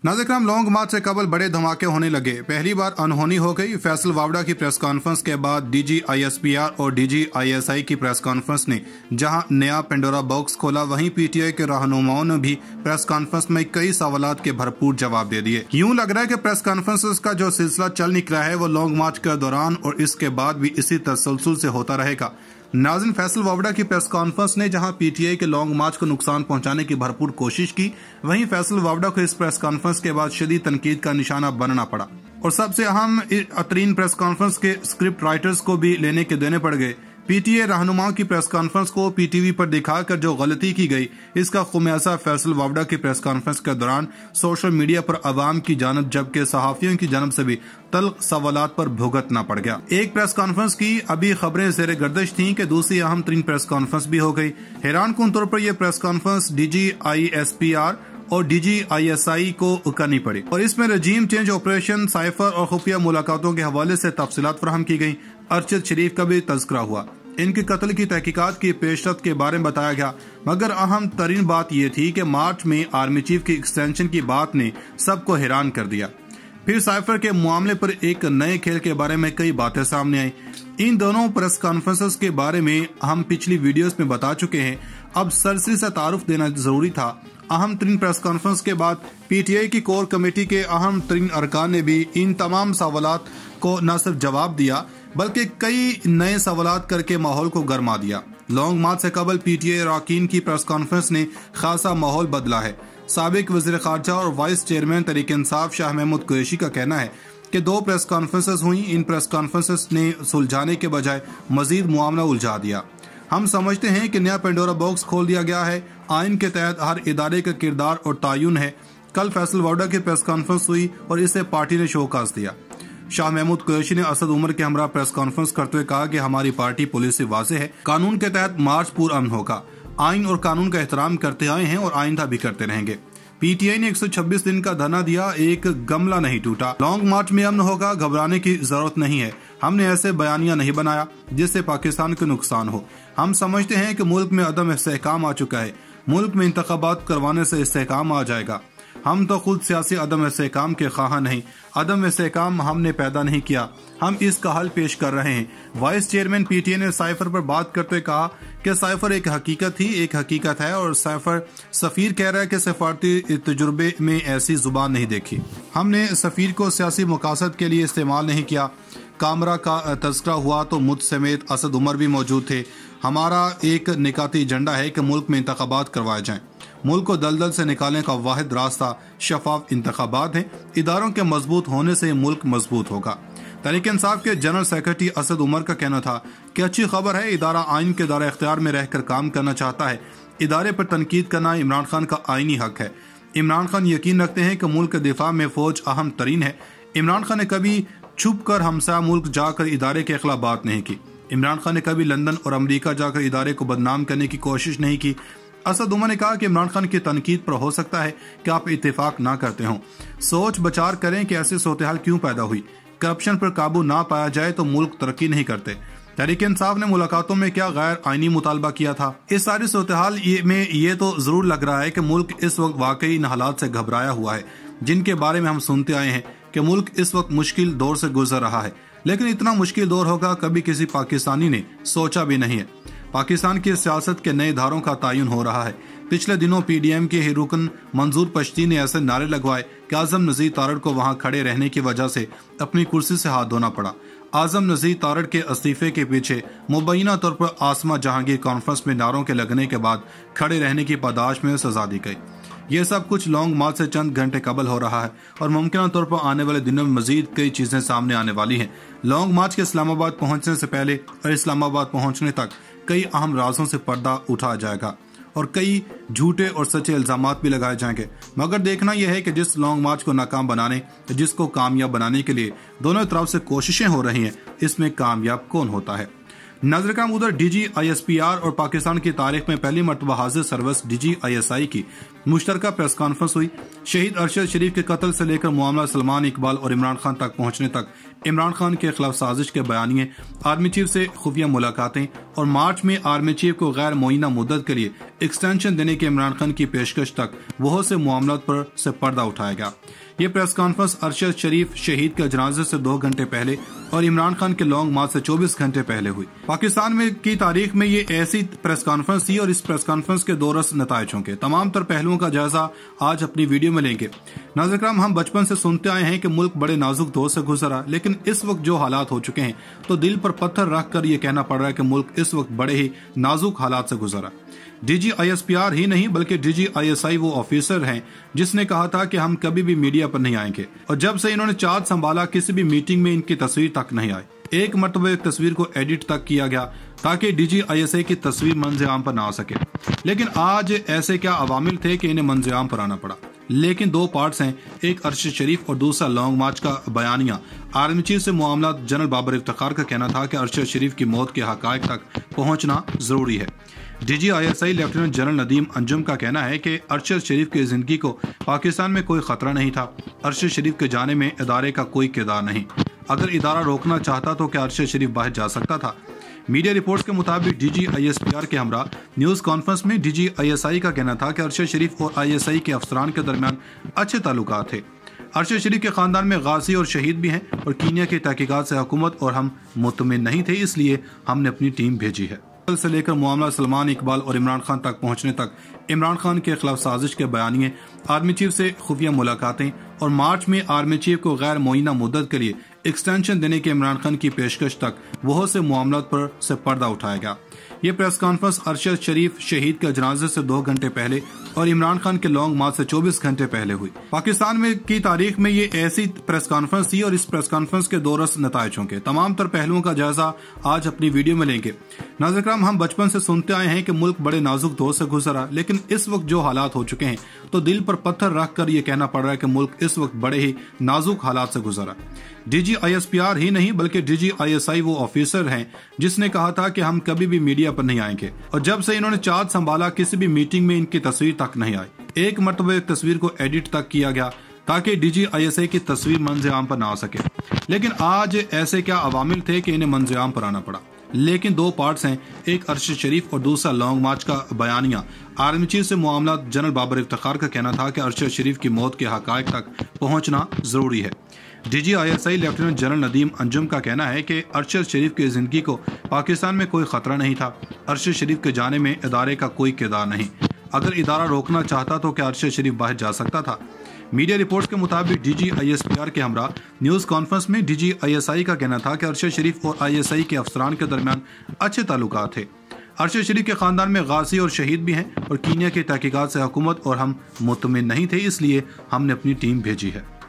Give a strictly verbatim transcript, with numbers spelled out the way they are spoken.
नाज़रीन, लॉन्ग मार्च से कबल बड़े धमाके होने लगे। पहली बार अनहोनी हो गई। फैसल वावड़ा की प्रेस कॉन्फ्रेंस के बाद डीजी आईएसपीआर और डीजी आईएसआई की प्रेस कॉन्फ्रेंस ने जहां नया पेंडोरा बॉक्स खोला, वहीं पीटीआई के रहनुमाओं ने भी प्रेस कॉन्फ्रेंस में कई सवालात के भरपूर जवाब दे दिए। यूं लग रहा है कि प्रेस कॉन्फ्रेंस का जो सिलसिला चल निकला है वो लॉन्ग मार्च के दौरान और इसके बाद भी इसी तसलसल से होता रहेगा। नाज़रीन, फैसल वावड़ा की प्रेस कॉन्फ्रेंस ने जहां पीटीआई के लॉन्ग मार्च को नुकसान पहुंचाने की भरपूर कोशिश की, वहीं फैसल वावड़ा को इस प्रेस कॉन्फ्रेंस के बाद शदीद तनकीद का निशाना बनना पड़ा और सबसे अहम अतरीन प्रेस कॉन्फ्रेंस के स्क्रिप्ट राइटर्स को भी लेने के देने पड़ गए। पीटीआई रहनुमाओं की प्रेस कॉन्फ्रेंस को पीटीवी पर दिखाकर जो गलती की गई, इसका खुमियासा फैसल वावड़ा की प्रेस कॉन्फ्रेंस के दौरान सोशल मीडिया पर अवाम की जानब जबकि सहाफियों की जानब से भी तल्ख सवालात पर भुगतना पड़ गया। एक प्रेस कॉन्फ्रेंस की अभी खबरें ज़ेरे गर्दिश थीं कि दूसरी अहम तरीन प्रेस कॉन्फ्रेंस भी हो गई। हैरान कुन तौर पर यह प्रेस कॉन्फ्रेंस डीजी आईएसपीआर और डीजी आईएसआई को करनी पड़ी और इसमें रजीम चेंज ऑपरेशन, साइफर और खुफिया मुलाकातों के हवाले से तफसीलात फराहम की गई। अरशद शरीफ का भी तज़किरा हुआ। इनके कत्ल की तहकीकात की पेशरफ्त के बारे में बताया गया, मगर अहम तरीन बात यह थी कि मार्च में आर्मी चीफ की एक्सटेंशन की बात ने सबको हैरान कर दिया। फिर साइफर के मामले पर एक नए खेल के बारे में कई बातें सामने आई। इन दोनों प्रेस कॉन्फ्रेंसेस के बारे में हम पिछली वीडियोस में बता चुके हैं, अब सरसरी से तारुफ देना जरूरी था। अहम तरीन प्रेस कॉन्फ्रेंस के बाद पीटीआई की कोर कमेटी के अहम तरीन अरकान ने भी इन तमाम सवालात को न सिर्फ जवाब दिया बल्कि कई नए सवालात करके माहौल को गरमा दिया। लॉन्ग मार्च से कबल पीटीआई अरकान की प्रेस कॉन्फ्रेंस ने खासा माहौल बदला है। साबिक वज़ीर ख़ारजा और वाइस चेयरमैन तहरीक इंसाफ शाह महमूद कुरैशी का कहना है कि दो प्रेस कॉन्फ्रेंसेस हुई। इन प्रेस कॉन्फ्रेंसेस ने सुलझाने के बजाय मजीद मामला उलझा दिया। हम समझते हैं कि नया पेंडोरा बॉक्स खोल दिया गया है। आइन के तहत हर इदारे का किरदार और तायुन है। कल फैसल वावड़ा की प्रेस कॉन्फ्रेंस हुई और इसे पार्टी ने शोकास दिया। शाह महमूद कुरैशी ने असद उमर के हमरा प्रेस कॉन्फ्रेंस करते हुए कहा कि हमारी पार्टी पुलिस से वाज़ेह है, कानून के तहत मार्च पुरअमन होगा। आइन और कानून का एहतराम करते आए हैं और आइंदा भी करते रहेंगे। पीटीआई ने एक सौ छब्बीस दिन का धरना दिया, एक गमला नहीं टूटा। लॉन्ग मार्च में अमन होगा, घबराने की जरूरत नहीं है। हमने ऐसे बयानिया नहीं बनाया जिससे पाकिस्तान को नुकसान हो। हम समझते हैं कि मुल्क में अदम इस्तेहकाम आ चुका है। मुल्क में इंतखाबात करवाने से इस्तेहकाम आ जाएगा। हम तो खुद सियासी अदम इस्तेहकाम के ख्वाह नहीं। अदम इस्तेहकाम हमने पैदा नहीं किया, हम इसका हल पेश कर रहे हैं। वाइस चेयरमैन पीटीआई ने साइफर पर बात करते कहा कि साइफर एक हकीकत थी, एक हकीकत है और साइफर सफीर कह रहा है कि सफारती तजुर्बे में ऐसी जुबान नहीं देखी। हमने सफीर को सियासी मकासद के लिए इस्तेमाल नहीं किया। कामरा का तज़किरा हुआ तो मुझ समेत असद उमर भी मौजूद थे। हमारा एक निकाती एजेंडा है कि मुल्क में इंतखाबात करवाए जाएं। मुल्क को दलदल से निकालने का वाहिद रास्ता शफाफ इंतखाबात है। इदारों के मजबूत होने से मुल्क मजबूत होगा। तहरीक इंसाफ के जनरल सेक्रेटरी असद उमर का कहना था कि अच्छी खबर है, इदारा आइन के दायरे इख्तियार में रहकर काम करना चाहता है। इदारे पर तनकीद करना इमरान खान का आइनी हक है। इमरान खान यकीन रखते हैं कि मुल्क के दिफा में फौज अहम तरीन है। इमरान खान ने कभी छुप कर हमसा मुल्क जाकर इदारे के खिलाफ बात नहीं की। इमरान खान ने कभी लंदन और अमेरिका जाकर इदारे को बदनाम करने की कोशिश नहीं की। असद उमर ने कहा कि इमरान खान की तनकीद पर हो सकता है कि आप इत्तेफाक ना करते हों। सोच बचार करें कि ऐसी सूरत-ए-हाल क्यों पैदा हुई। करप्शन पर काबू ना पाया जाए तो मुल्क तरक्की नहीं करते। तहरीक इंसाफ ने मुलाकातों में क्या गैर आईनी मुतालबा किया था। इस सारी सूरत-ए-हाल में ये तो जरूर लग रहा है कि मुल्क इस वक्त वाकई इन हालात से घबराया हुआ है जिनके बारे में हम सुनते आए हैं कि मुल्क इस वक्त मुश्किल दौर से गुजर रहा है। लेकिन इतना मुश्किल दौर होगा कभी किसी पाकिस्तानी ने सोचा भी नहीं है। पाकिस्तान की सियासत के नए धारों का तायुन हो रहा है। पिछले दिनों पीडीएम के रुकन मंजूर पश्ती ने ऐसे नारे लगवाए कि आजम नज़ीर तारड़ को वहां खड़े रहने की वजह से अपनी कुर्सी से हाथ धोना पड़ा। आजम नज़ीर तारड़ के इस्तीफे के पीछे मुबैना तौर पर आसमा जहांगीर कॉन्फ्रेंस में नारों के लगने के बाद खड़े रहने की पादाश में सजा दी गई। ये सब कुछ लॉन्ग मार्च से चंद घंटे कबल हो रहा है और मुमकिन तौर पर आने वाले दिनों में मजीद कई चीजें सामने आने वाली हैं। लॉन्ग मार्च के इस्लामाबाद पहुंचने से पहले और इस्लामाबाद पहुंचने तक कई अहम राजों से पर्दा उठाया जाएगा और कई झूठे और सच्चे इल्जामात भी लगाए जाएंगे। मगर देखना यह है कि जिस लॉन्ग मार्च को नाकाम बनाने, जिसको कामयाब बनाने के लिए दोनों तरफ से कोशिशें हो रही हैं, इसमें कामयाब कौन होता है। नाज़रीन, उधर D G I S P R और पाकिस्तान की तारीख में पहली मरतबा हाजिर service D G I S I की मुश्तरका प्रेस कॉन्फ्रेंस हुई। शहीद अरशद शरीफ के कत्ल से लेकर मामला सलमान इकबाल और इमरान खान तक पहुंचने तक, इमरान खान के खिलाफ साजिश के बयानिए, आर्मी चीफ से खुफिया मुलाकातें और मार्च में आर्मी चीफ को गैर मुअय्यना मुद्दत के लिए एक्सटेंशन देने के इमरान खान की पेशकश तक बहुत से मामलों पर से पर्दा उठाया गया। ये प्रेस कॉन्फ्रेंस अरशद शरीफ शहीद के जनाजे से दो घंटे पहले और इमरान खान के लॉन्ग मार्च से चौबीस घंटे पहले हुई। पाकिस्तान में की तारीख में ये ऐसी प्रेस कॉन्फ्रेंस थी और इस प्रेस कॉन्फ्रेंस के दो रस नताइजों के तमाम तर पहलुओं का जायजा आज अपनी वीडियो में लेंगे। नाज़रीन, हम बचपन से सुनते आए हैं कि मुल्क बड़े नाजुक दौर से गुजरा, लेकिन इस वक्त जो हालात हो चुके हैं तो दिल पर पत्थर रख कर ये कहना पड़ रहा है कि मुल्क इस वक्त बड़े ही नाजुक हालात से गुजरा। D G I S P R ही नहीं बल्कि डी जी आई एस आई वो ऑफिसर हैं जिसने कहा था कि हम कभी भी मीडिया पर नहीं आएंगे, और जब से इन्होंने चार्ज संभाला किसी भी मीटिंग में इनकी तस्वीर तक नहीं आई। एक मरतबा एक तस्वीर को एडिट तक किया गया ताकि D G I S I की तस्वीर मंज़र आम पर ना आ सके, लेकिन आज ऐसे क्या अवामिल थे कि इन्हें मंज़र आम पर आना पड़ा। लेकिन दो पार्ट्स हैं, एक अरशद शरीफ और दूसरा लॉन्ग मार्च का बयानिया। आर्मी चीफ से मामला जनरल बाबर इफ्तिखार का कहना था कि अरशद शरीफ की मौत के हकायक तक पहुंचना जरूरी है। D G I S I lieutenant general Nadeem Anjum का कहना है कि अरशद शरीफ की जिंदगी को पाकिस्तान में कोई खतरा नहीं था। अरशद शरीफ के जाने में इदारे का कोई किरदार नहीं। अगर इदारा रोकना चाहता तो क्या अरशद शरीफ बाहर जा सकता था? मीडिया रिपोर्ट्स के मुताबिक D G I S P R के हमरा न्यूज कॉन्फ्रेंस में D G I S I का कहना था कि अरशद शरीफ और आई एस आई के अफसरान के दरमियान अच्छे ताल्लुकात थे। अरशद शरीफ के खानदान में गाजी और शहीद भी हैं और कीनिया की तहकीकात से हुकूमत और हम मुतमिन नहीं थे, इसलिए हमने अपनी टीम भेजी है। से लेकर मामला सलमान इकबाल और इमरान खान तक पहुंचने तक, इमरान खान के खिलाफ साजिश के बयानिए, आर्मी चीफ से खुफिया मुलाकातें और मार्च में आर्मी चीफ को गैर मुअय्यना मुद्दत के लिए एक्सटेंशन देने के इमरान खान की पेशकश तक बहुत से मामलों पर से पर्दा उठाया गया। ये प्रेस कॉन्फ्रेंस अरशद शरीफ शहीद के जनाजे से दो घंटे पहले और इमरान खान के लॉन्ग मार्च से चौबीस घंटे पहले हुई। पाकिस्तान में की तारीख में ये ऐसी प्रेस कॉन्फ्रेंस थी और इस प्रेस कॉन्फ्रेंस के दो रस नताइजों के तमाम तर पहलुओं का जायजा आज अपनी वीडियो में लेंगे। नाज़रीन, हम बचपन से सुनते आए हैं कि मुल्क बड़े नाजुक दौर से गुजरा, लेकिन इस वक्त जो हालात हो चुके हैं तो दिल पर पत्थर रख कर ये कहना पड़ रहा है कि मुल्क इस वक्त बड़े ही नाजुक हालात से गुजरा। D G I S P R ही नहीं बल्कि डी जी आई एस आई वो ऑफिसर हैं जिसने कहा था कि हम कभी भी मीडिया पर नहीं आएंगे, और जब से इन्होंने चार्ज संभाला किसी भी मीटिंग में इनकी तस्वीर तक नहीं आई। एक मरतबा एक तस्वीर को एडिट तक किया गया ताकि D G I S I की तस्वीर मंज़र आम पर ना आ सके, लेकिन आज ऐसे क्या अवामिल थे कि इन्हें मंज़र आम पर आना पड़ा। लेकिन दो पार्ट्स हैं, एक अरशद शरीफ और दूसरा लॉन्ग मार्च का बयानिया। आर्मी चीफ से मामला जनरल बाबर इफ्तिखार का कहना था कि अरशद शरीफ की मौत के हकायक तक पहुंचना जरूरी है। D G I S I lieutenant general Nadeem Anjum का कहना है कि अरशद शरीफ की जिंदगी को पाकिस्तान में कोई खतरा नहीं था। अरशद शरीफ के जाने में इदारे का कोई किरदार नहीं। अगर इदारा रोकना चाहता तो क्या अरशद शरीफ बाहर जा सकता था? मीडिया रिपोर्ट्स के मुताबिक D G I S P R के हमरा न्यूज कॉन्फ्रेंस में D G I S I का कहना था कि अरशद शरीफ और आई एस आई के अफसरान के दरमियान अच्छे ताल्लुकात थे। अरशद शरीफ के खानदान में गाजी और शहीद भी हैं और कीनिया की तहकीकात से हुकूमत और हम मुतमिन नहीं थे, इसलिए हमने अपनी टीम भेजी है।